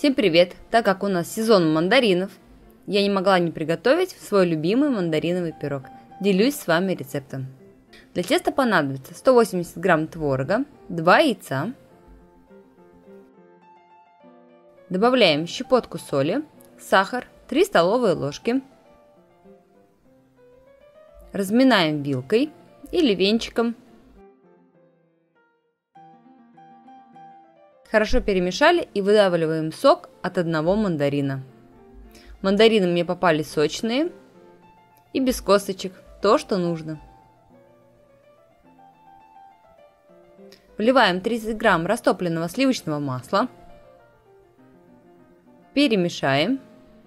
Всем привет! Так как у нас сезон мандаринов, я не могла не приготовить свой любимый мандариновый пирог. Делюсь с вами рецептом. Для теста понадобится 180 грамм творога, 2 яйца. Добавляем щепотку соли, сахар, 3 столовые ложки. Разминаем вилкой или венчиком. Хорошо перемешали и выдавливаем сок от одного мандарина. Мандарины мне попали сочные и без косточек, то, что нужно. Вливаем 30 грамм растопленного сливочного масла. Перемешаем.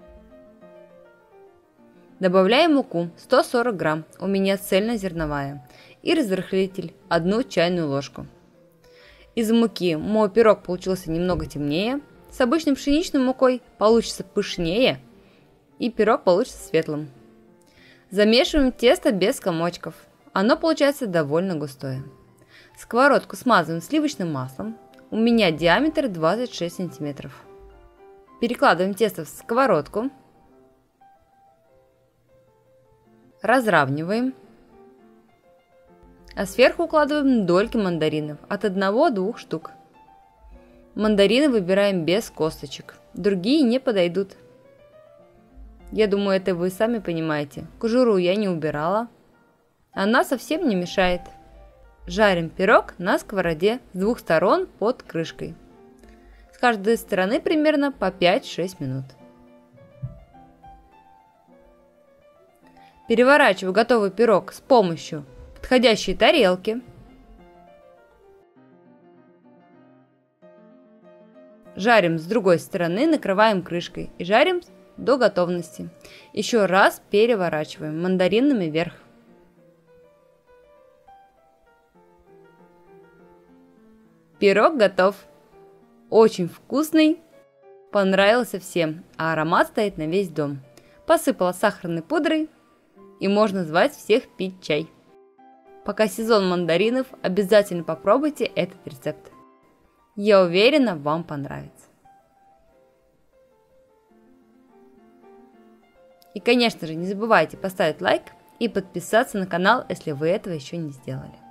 Добавляем муку 140 грамм, у меня цельнозерновая, и разрыхлитель 1 чайную ложку. Из муки мой пирог получился немного темнее, с обычной пшеничной мукой получится пышнее и пирог получится светлым. Замешиваем тесто без комочков, оно получается довольно густое. Сковородку смазываем сливочным маслом, у меня диаметр 26 сантиметров. Перекладываем тесто в сковородку, разравниваем, а сверху укладываем дольки мандаринов от 1-2 штук. Мандарины выбираем без косточек, другие не подойдут. Я думаю, это вы сами понимаете. Кожуру я не убирала, она совсем не мешает. Жарим пирог на сковороде с 2 сторон под крышкой. С каждой стороны примерно по 5-6 минут. Переворачиваю готовый пирог с помощью подходящей тарелки. Жарим с другой стороны, накрываем крышкой и жарим до готовности. Еще раз переворачиваем мандаринами вверх. Пирог готов. Очень вкусный, понравился всем, а аромат стоит на весь дом. Посыпала сахарной пудрой и можно звать всех пить чай. Пока сезон мандаринов, обязательно попробуйте этот рецепт. Я уверена, вам понравится. И, конечно же, не забывайте поставить лайк и подписаться на канал, если вы этого еще не сделали.